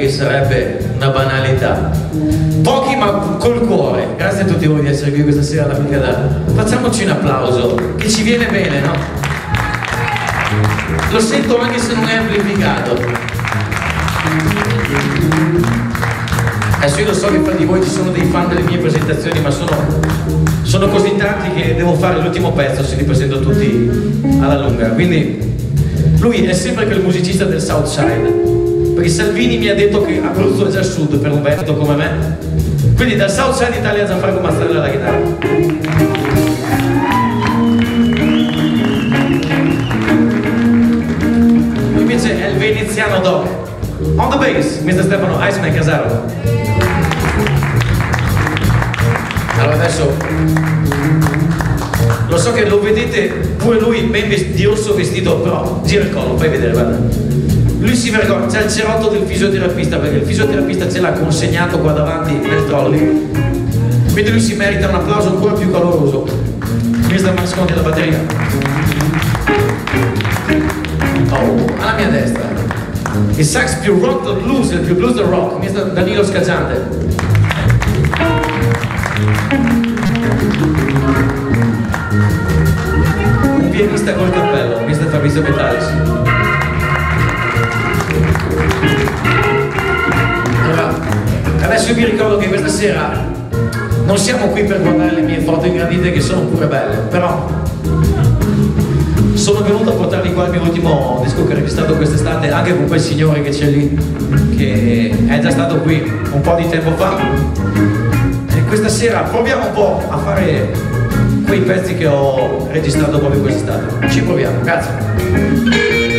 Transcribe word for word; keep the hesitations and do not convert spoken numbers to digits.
che sarebbe una banalità. Pochi ma col cuore. Grazie a tutti voi di essere qui questa sera alla Picadà. Facciamoci un applauso, che ci viene bene, no? Lo sento anche se non è amplificato. Adesso io lo so che fra di voi ci sono dei fan delle mie presentazioni, ma sono, sono così tanti che devo fare l'ultimo pezzo se li presento tutti alla lunga. Quindi lui è sempre quel musicista del South Side, perché Salvini mi ha detto che Abruzzo è già sud per un vento come me. Quindi dal South Side Italia, Gianfranco Mazzarella alla chitarra. Lui invece è il veneziano doc. On the bass, mister Stefano Iceman Casaro. Allora adesso lo so che lo vedete pure lui ben di rosso vestito, però gira il collo, fai vedere, guarda. Lui si vergogna, c'è il cerotto del fisioterapista, perché il fisioterapista ce l'ha consegnato qua davanti nel trolley. Quindi lui si merita un applauso ancora più caloroso. mister Max Conti alla batteria. Oh, alla mia destra il sax più rock del blues, il più blues del rock, mister Danilo Scaggiante. Un pianista col cappello, mister Fabrizio Vitalis. Allora, adesso io vi ricordo che questa sera non siamo qui per guardare le mie foto ingrandite, che sono pure belle, però sono venuto a portarvi qua il mio ultimo disco che ho registrato quest'estate, anche con quel signore che c'è lì, che è già stato qui un po' di tempo fa. E questa sera proviamo un po' a fare quei pezzi che ho registrato proprio quest'estate. Ci proviamo, grazie.